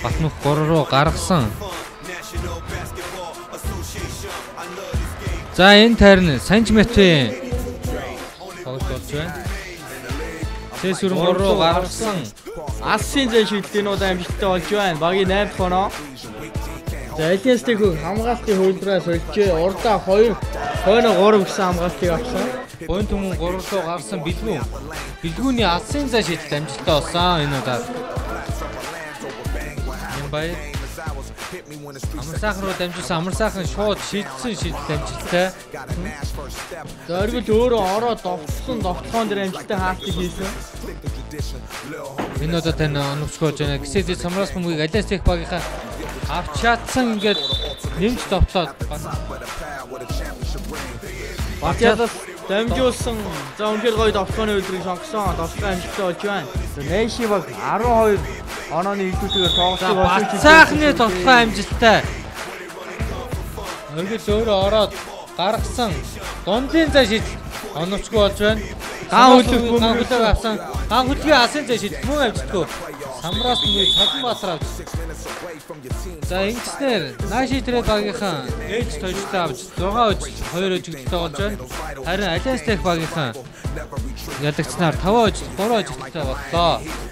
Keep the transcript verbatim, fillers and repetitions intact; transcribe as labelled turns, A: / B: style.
A: Батнуух гурав руу гаргасан. За энэ тайрны Санжметийн тоглож болж байна. Сэсүрэн гурав руу гаргасан.
B: Асын зэн шилтэнүүд амжилттай болж байна. Багийн найм дахь оноо. За Альянсыг хамгаалтын хөлдрөөс олжээ. Урдаа хоёр, хойно гурав гэсэн хамгаалтыг авсан.
A: Бон түмэн гурав руу гарсан бэлгүүн. Бэлгүүний асын зэн шилт амжилттай болсон. Энэ удаад Мнбай Амар сайхан руу дамжуулсан. Амар сайхан шууд шийдсэн шийдэл амжилттай.
B: За оргил өөрөө ороод довтлон довтлоон дээр амжилттай хаалтыг хийсэн.
A: Энэ удаа тань оновчгож байна. Гэсээ самраас мөнгөийг Альянс тех багийнхаа авч чадсан ингээд нэмж довтлоод
B: Батядас дамжуулсан. За үнэхээр гоё довтлооны өдрийг сонгосон. Довтлоо амжилттай болж байна. Найши баг арван хоёр онооны илүүтэйгээр тоглосон.
A: Бацаахны довтлоо амжилттай. Оргил өөрөө ороод гаргасан. Дундын зай шийдэл оновчгүй болж байна. Ган хөлөг ган хөлөг авсан. Ган хөлгийн асын зай шийдэл мөн амжилтгүй. Самраас мөнгө цогн баатар авч. За ингэснээр Найши Трейд багийнхаа ээж тойжтой авч зургаан өж хоёр өжигдөлтэй болж байна. Харин Альянс тех багийнхаа ядагчнаар таван өж гурван өжигдөлтэй боллоо.